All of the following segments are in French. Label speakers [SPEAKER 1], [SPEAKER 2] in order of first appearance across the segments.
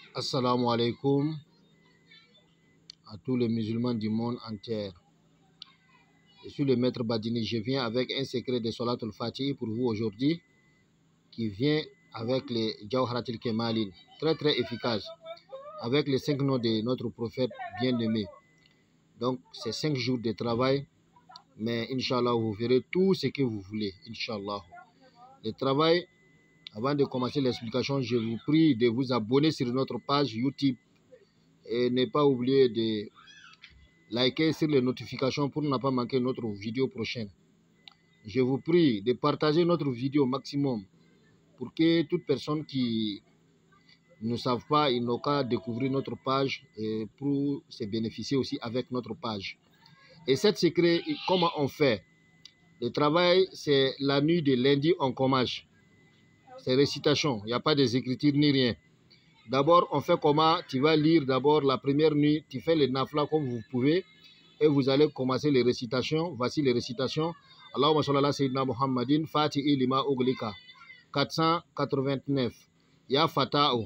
[SPEAKER 1] Assalamu alaikum à tous les musulmans du monde entier. Je suis le maître Badini. Je viens avec un secret de Salatul Fatih pour vous aujourd'hui qui vient avec les Jawharatul Kemalin. Très très efficace. Avec les 5 noms de notre prophète bien-aimé. Donc c'est 5 jours de travail. Mais Inch'Allah, vous verrez tout ce que vous voulez. Inch'Allah. Le travail, avant de commencer l'explication, je vous prie de vous abonner sur notre page YouTube. Et ne pas oublier de liker sur les notifications pour ne pas manquer notre vidéo prochaine. Je vous prie de partager notre vidéo au maximum pour que toute personne qui ne savent pas, ils n'ont qu'à découvrir notre page et pour se bénéficier aussi avec notre page. Et cet secret, comment on fait? Le travail, c'est la nuit de lundi, on commence. C'est récitation, il n'y a pas des écritures ni rien. D'abord, on fait comment? Tu vas lire d'abord la première nuit, tu fais les nafla comme vous pouvez et vous allez commencer les récitations. Voici les récitations. Allahumma salli ala sayyidina Muhammadin, Fatihi lima uglika, 489. Ya Fata'u,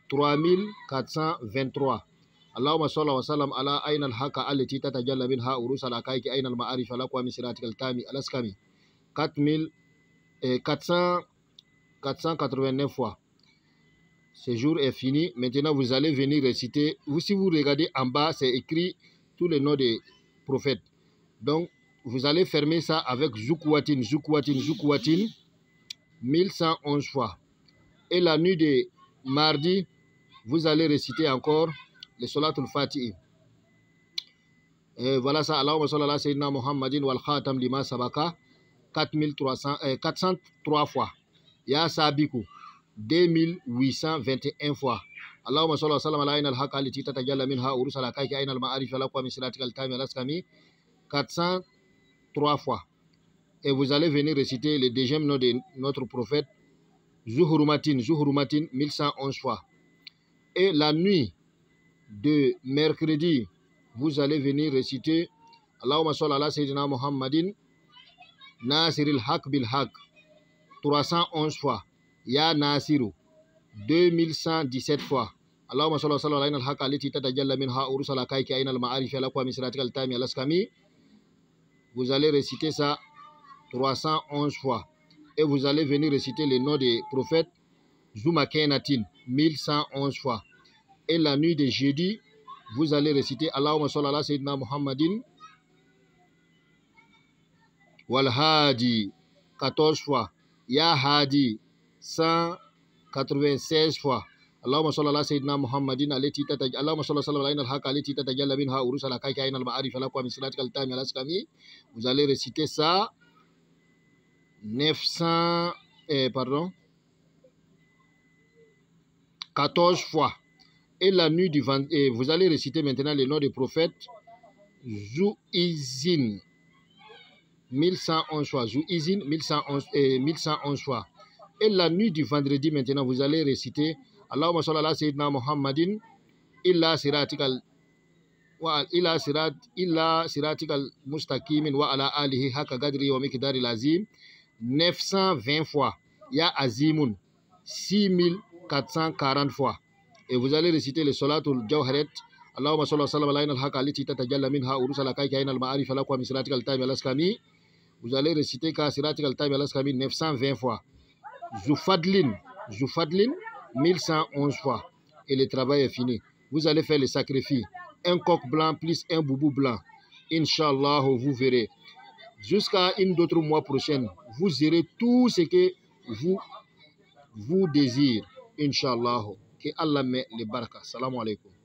[SPEAKER 1] 3423. Allahumma salli wa sallam ala ayna al-haka allati tatajalla minha urus al-akaiki ayna al-ma'arif alaqwa min siratikal tami alaskami, 489 fois. Ce jour est fini. Maintenant, vous allez venir réciter. Si vous regardez en bas, c'est écrit tous les noms des prophètes. Donc, vous allez fermer ça avec Zoukwatine, Zoukwatine, Zoukwatine, 1111 fois. Et la nuit de mardi, vous allez réciter encore le Salatul Fatih. Et voilà ça. Allahumma salli ala sayyidina Muhammadin wal khatam lima sabaka, 403 fois. Ya Sabiku, 2821 fois. Allahumma salli wa sallam ala ayna al-haqqa allati tatajalla minha urus al-haqaiqi ayna al-ma'arif alaqwa min siratikal tami alaskami, 403 fois. Et vous allez venir réciter le deuxième nom de notre prophète, Zuhurumatin, Zuhurumatin, 1111 fois. Et la nuit de mercredi, vous allez venir réciter Allahumma salli ala sayyidina Muhammadin, Nasiril haq bil haq, 311 fois. Ya Nasiru, 2117 fois. Allahumma salli wa sallam ala ayna al-haqqa allati tatajalla minha urus al-haqaiqi ayna al-ma'arif alaqwa min siratikal tami alaskami. Vous allez réciter ça 311 fois. Et vous allez venir réciter le nom des prophètes Zoumakenatin, 1111 fois. Et la nuit de jeudi, vous allez réciter Allahumma salli ala sayyidina Muhammadin wal hadi, 14 fois. Ya Hadi, 196 fois. Allahumma salli ala sayyidina Muhammadin allati tatajalla, Allahumma salli ala al-haqqa allati tatajalla minha urus al-haqaiqi ayna al-ma'arif alaqwa min siratikal tami alaskami. Vous allez réciter ça 14 fois. Et la nuit du vendredi, vous allez réciter maintenant le nom des prophètes Zouizin, 1111 fois. Zouizin, 1111 fois. Et la nuit du vendredi maintenant, vous allez réciter Allahumma salli ala sayyidina Muhammadin illa siratikal mustaqimin wa ala alihi haqqa qadri wa miqdari lazim, 920 fois. Ya Azimun, 6440 fois. Et vous allez réciter le Salatul Jawharat Allahumma salli wa sallam ala ayna al-haqqa allati tatajalla minha urus al-haqaiqi ayna al-ma'arif alaqwa min siratikal tami alaskami. Vous allez réciter ka siratikal tami alaskami 920 fois. Zoufadlin, 1111 fois. Et le travail est fini. Vous allez faire le sacrifice. Un coq blanc plus un boubou blanc. Inch'Allah, vous verrez. Jusqu'à une autre mois prochaine, vous aurez tout ce que vous désirez. Inch'Allah. Que Allah met les barakas. Salam alaikum.